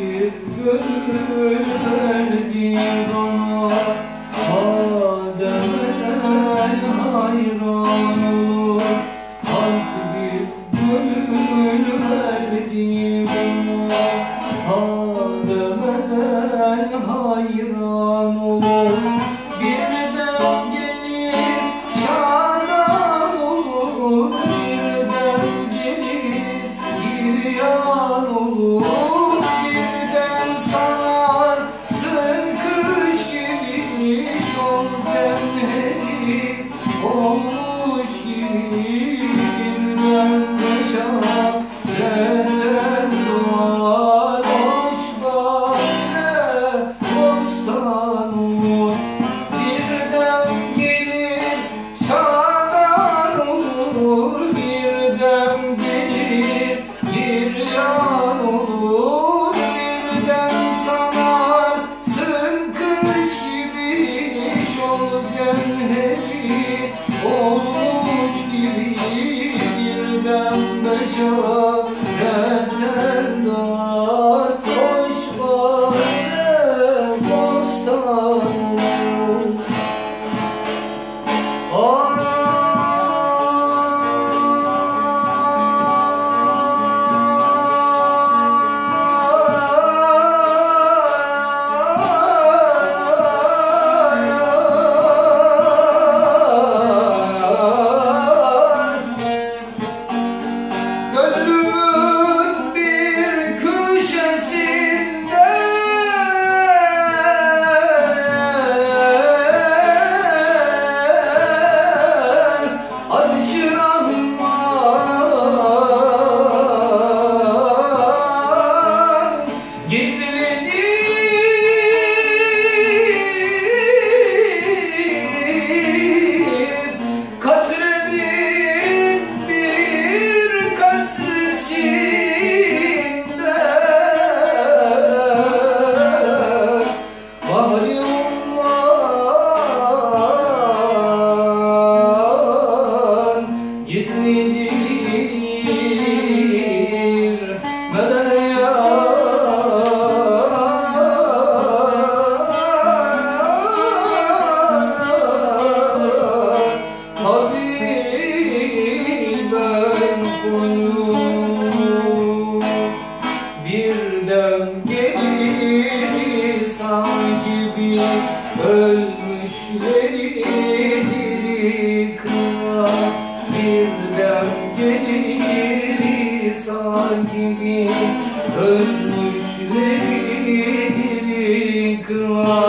bir gönül verdi bana, demeden hayran olur. Hak bir gönül verdi bana, demeden hayran olur. Birden gelir şadan olur, birden gelir giryan olur. Birden sanarsın kış gibi, şol zemheri olmuş gibi. Birden beşaretten doğar hoş bahane bostan olur. Birden gelir şadan olur, birden gelir giryan olur. Birden sanarsın kış gibi, şol zemheri olmuş gibi. Birden beşaretten doğar hoş bahane bostan olur. Gönlümün bir köşesinde Arş-ı Rahman gizlenir. Katrenin bir katresinde Vahyullah gizlidir. Medet ya Habiben koyun. Birden gelir insan gibi, ölmüşleri diri kılar. Birden gelir insan gibi, ölmüşleri diri kılar.